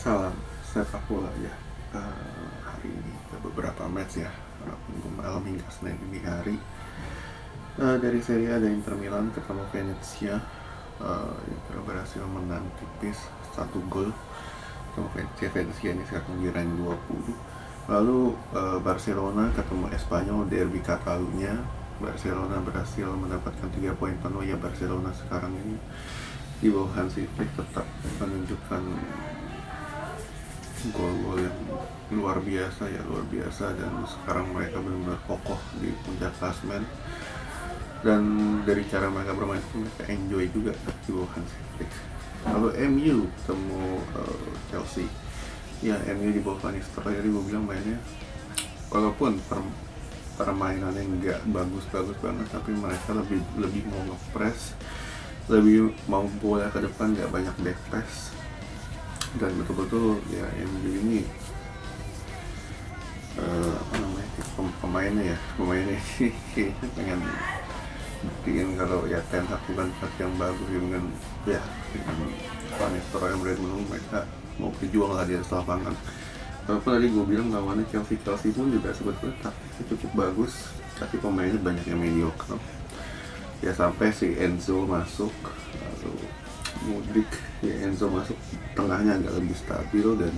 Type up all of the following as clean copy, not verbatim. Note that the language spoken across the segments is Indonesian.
Salam sepak bola ya. Hari ini ada beberapa match ya, Minggu malam hingga Senin dini hari. Dari Serie A ada Inter Milan ketemu Venezia. Inter berhasil menang tipis 1 gol. Ketemu Venezia ini sekarang di rank 20. Lalu Barcelona ketemu Espanyol, derby Catalunya. Barcelona berhasil mendapatkan 3 poin penuh ya. Barcelona sekarang ini di bawah Hansi Flick tetap menunjukkan gol-gol yang luar biasa dan sekarang mereka benar-benar kokoh di puncak klasemen, dan dari cara mereka bermain mereka enjoy juga di bawah Hansi Flick. Lalu MU ketemu Chelsea ya. MU di bawah Van Nistelrooy, jadi gue bilang mainnya walaupun permainannya nggak bagus-bagus banget, tapi mereka lebih mau nge-press, lebih mau bola ke depan, nggak banyak back pass. Dan betul-betul ya MU ini pemainnya kayaknya pengen buktiin kalau ya Ten Hag bukan pelatih yang bagus dengan ya dengan Van Nistelrooy yang menunggu, mereka mau berjuang lah di atas lapangan. Walaupun tadi gue bilang lawannya Chelsea pun juga sebetulnya taktiknya cukup bagus, tapi pemainnya banyak yang mediocre ya, sampai si Enzo masuk. Lalu Mudrik ya, Enzo masuk, tengahnya agak lebih stabil dan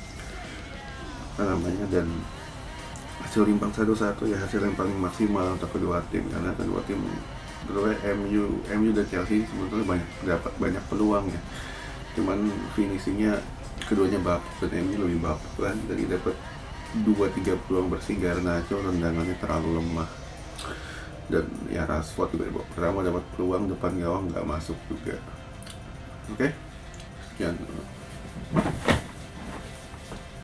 dan hasil imbang 1-1 ya, hasil yang paling maksimal untuk kedua tim, karena kedua tim berdua MU dan Chelsea sebetulnya dapat banyak peluang ya, cuman finishingnya keduanya bapuk, dan MU lebih bapuk kan, jadi dapat 2-3 peluang bersih. Garnacho tendangannya terlalu lemah, dan ya Rashford juga pertama dapat peluang depan gawang nggak masuk juga. Oke, sekian.